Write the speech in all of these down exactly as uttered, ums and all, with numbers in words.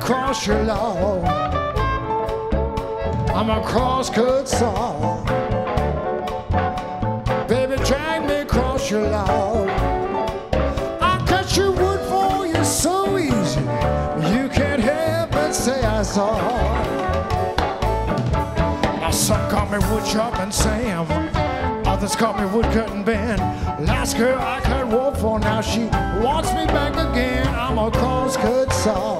across your lawn. I'm a cross-cut saw. Baby, drag me across your lawn. I cut your wood for you so easy. You can't help but say I saw. Now some call me wood chopping Sam, others call me wood cutting Ben. Last girl I cut wood for, now she wants me back again. I'm a cross-cut saw.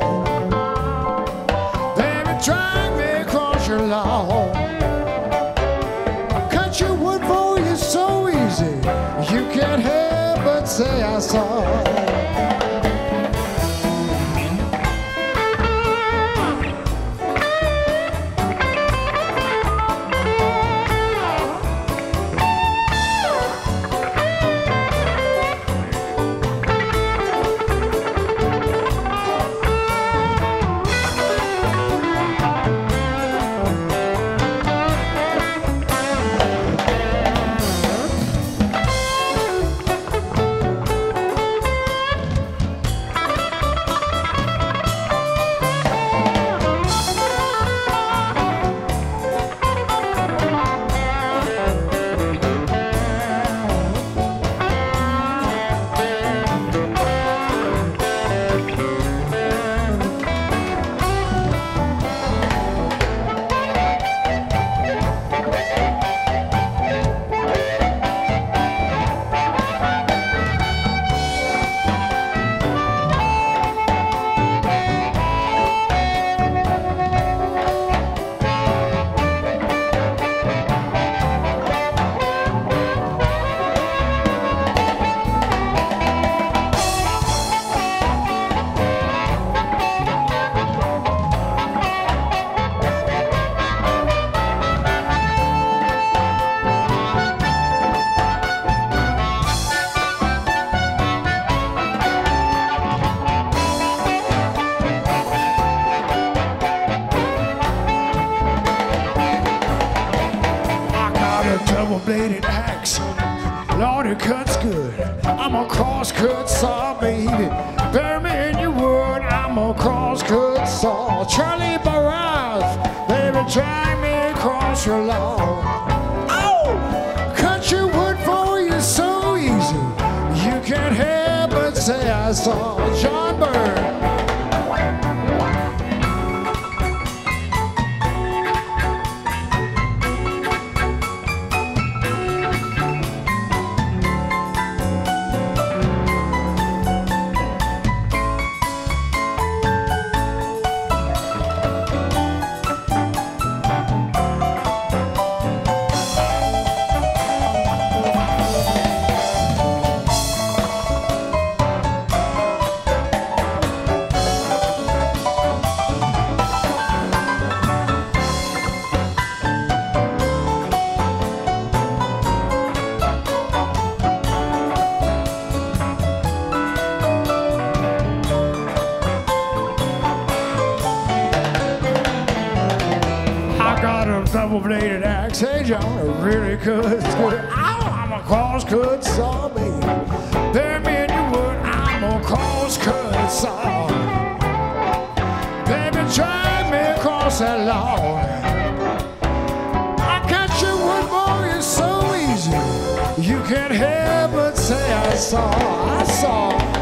Baby, drag me across your lawn. Cut your wood for you so easy. You can't help but say I saw. Double-bladed axe, Lord, it cuts good. I'm a cross-cut saw, baby. Bury me in your wood. I'm a cross-cut saw. Charlie Barras, baby, drag me across your lawn. Oh, cut your wood for you so easy. You can't help but say I saw. John Byrne. Double-bladed axe, hey John, it really cuts good. Ow, I'm a cross-cut saw, baby. Bury me in your wood. I'm a cross-cut saw. Baby, drag me across that lawn. I cut your wood for you so easy. You can't help but say I saw, I saw.